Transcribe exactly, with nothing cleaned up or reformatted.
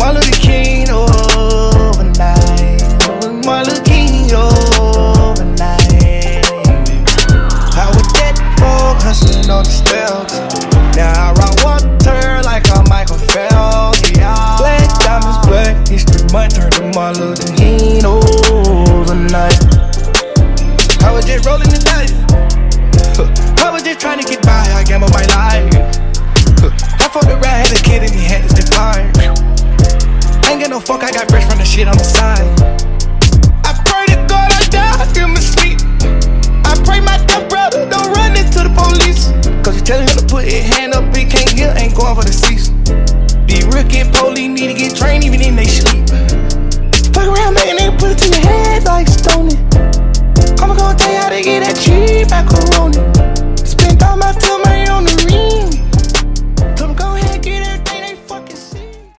Martin Luther King overnight. Martin Luther King overnight. I was dead broke, hustling on the steps. Now I rock water like a Michael Phelps. Black diamonds, black history month turned to Martin Luther King overnight. I was just rolling the dice. I was just trying to get by, I gambled my life. I fucked around, had a kid and he had to depart. Ain't got no fuck, I got fresh from the shit on the side. I pray to God I die in my sleep. I pray my death brother don't run into the police. Cause you tellin' him to put his hand up, he can't hear, ain't going for the seats. These rookie police need to get trained even in they sleep.